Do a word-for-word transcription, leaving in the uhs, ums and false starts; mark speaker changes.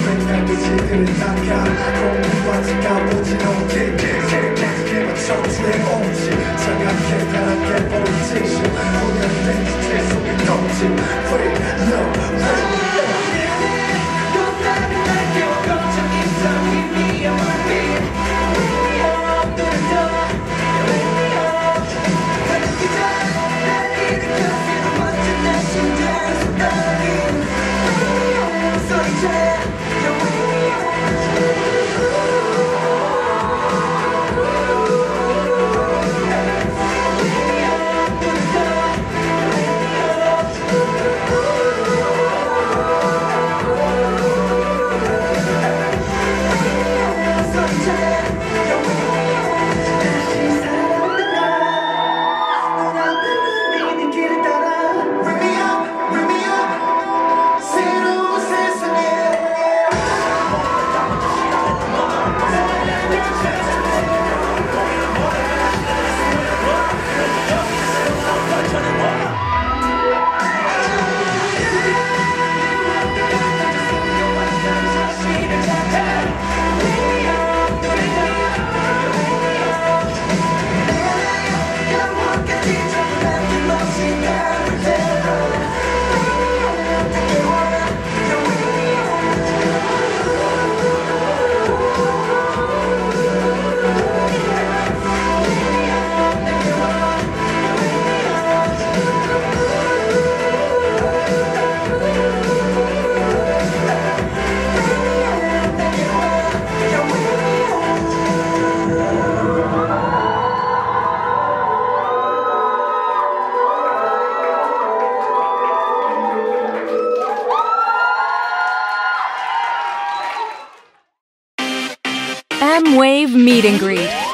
Speaker 1: 맨날 그 시들을 닦아 공부하지 가보지 않게 깨끗하게 맞춰주의 온지 차갑게 달게 보이지 우연된 기체 속에 던진 Free love, free love 넌 나를 날 깨워 걱정 있어 Give me a heartbeat Wake me up, 눈을 떠 Wake me up 가는 기자 날 일으켜 feel 멋진 내 심장 속닥임 소리쳐
Speaker 2: Mwave Meet and Greet.